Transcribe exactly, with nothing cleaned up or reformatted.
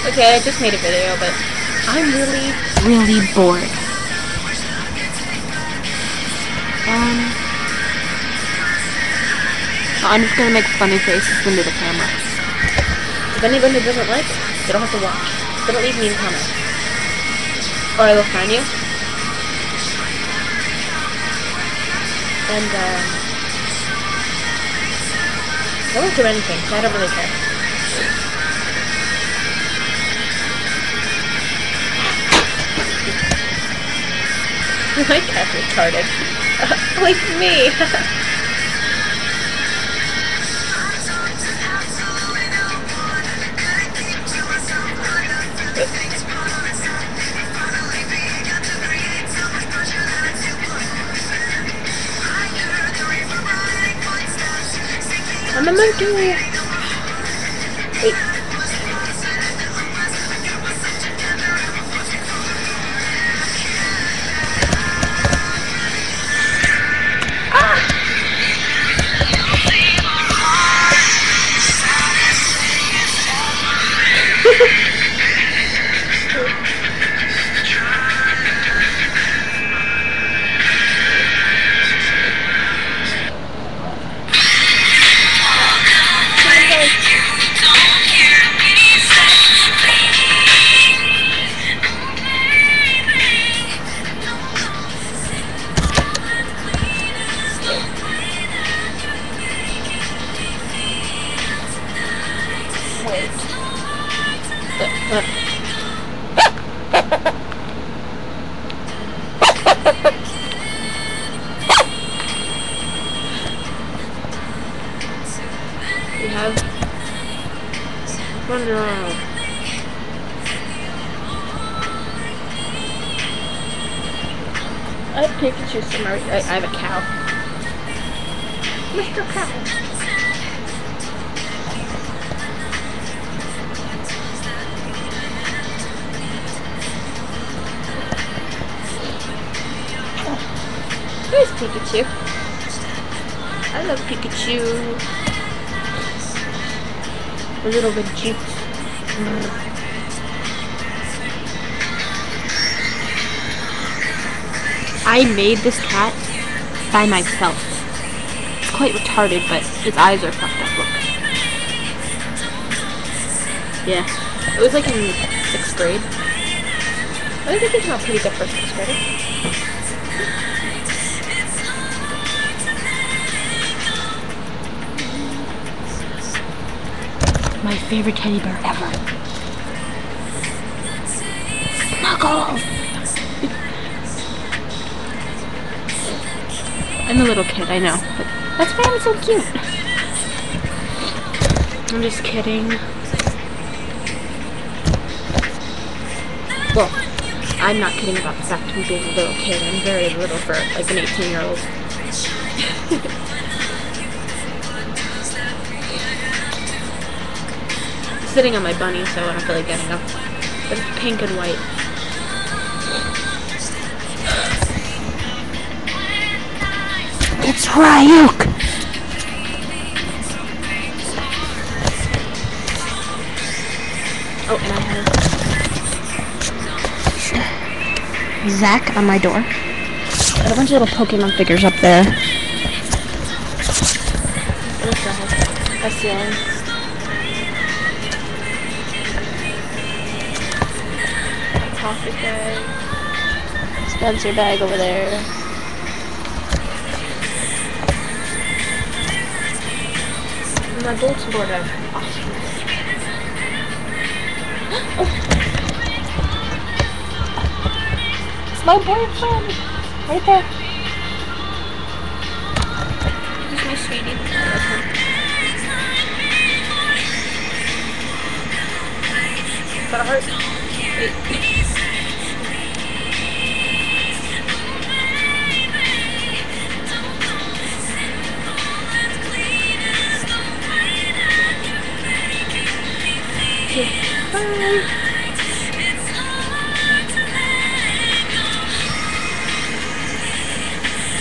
Okay, I just made a video, but I'm really, really bored. Um, I'm just gonna make funny faces into the camera. If anyone who doesn't like, they don't have to watch. They don't leave me in comments. Or I will find you. And, um, I won't do anything, so I don't really care. My cat's retarded. Uh, like me. I'm a monkey. Wait. Wait. Uh, uh. We have run around. I have Pikachu somewhere. I, I have a cow. Mister Cow. Here's Pikachu. I love Pikachu. A little bit cute. I made this cat by myself. It's quite retarded, but his eyes are fucked up. Look. Yeah. It was like in sixth grade. I think it's not pretty good for sixth grade. My favorite teddy bear ever. Snuggles! I'm a little kid, I know, but that's why I'm so cute. I'm just kidding. Well, I'm not kidding about the fact of me being a little kid. I'm very little for like an eighteen year old. Sitting on my bunny, so I don't feel like getting up. But it's pink and white. It's Ryuk! Oh, and I have Zach on my door. Got a bunch of little Pokemon figures up there. I see them. Coffee bag. Spencer bag over there. And my bulletin board of awesome. Oh. It's my boyfriend! Right there. Here's my sweetie. Does that hurt? Wait.